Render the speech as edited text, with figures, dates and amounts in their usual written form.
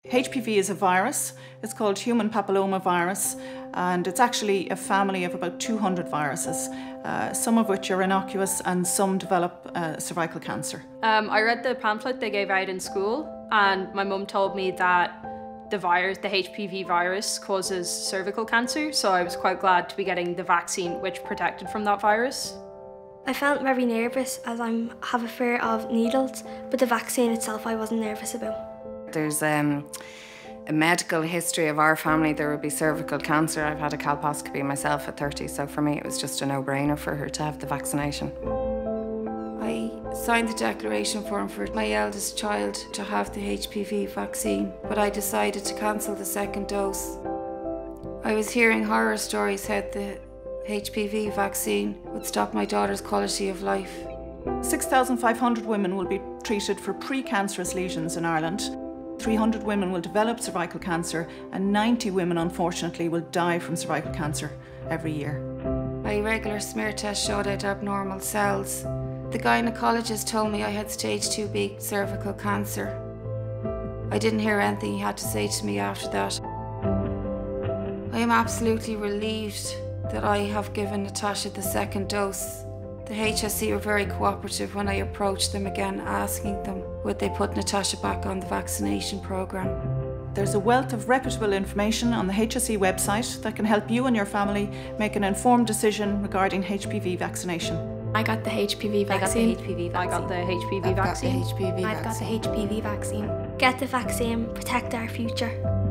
HPV is a virus. It's called human papillomavirus, and it's actually a family of about 200 viruses, some of which are innocuous and some develop cervical cancer. I read the pamphlet they gave out in school, and my mum told me that the HPV virus, causes cervical cancer, so I was quite glad to be getting the vaccine which protected from that virus. I felt very nervous as I have a fear of needles, but the vaccine itself I wasn't nervous about. There's a medical history of our family. There would be cervical cancer. I've had a colposcopy myself at 30, so for me it was just a no-brainer for her to have the vaccination. I signed the declaration form for my eldest child to have the HPV vaccine, but I decided to cancel the second dose. I was hearing horror stories how the HPV vaccine would stop my daughter's quality of life. 6,500 women will be treated for precancerous lesions in Ireland. 300 women will develop cervical cancer, and 90 women, unfortunately, will die from cervical cancer every year. My regular smear test showed I had abnormal cells. The gynecologist told me I had stage 2B cervical cancer. I didn't hear anything he had to say to me after that. I am absolutely relieved that I have given Natasha the second dose. The HSE were very cooperative when I approached them again, asking them would they put Natasha back on the vaccination programme. There's a wealth of reputable information on the HSE website that can help you and your family make an informed decision regarding HPV vaccination. I got the HPV vaccine. I got the HPV vaccine. I've got the HPV vaccine. Get the vaccine, protect our future.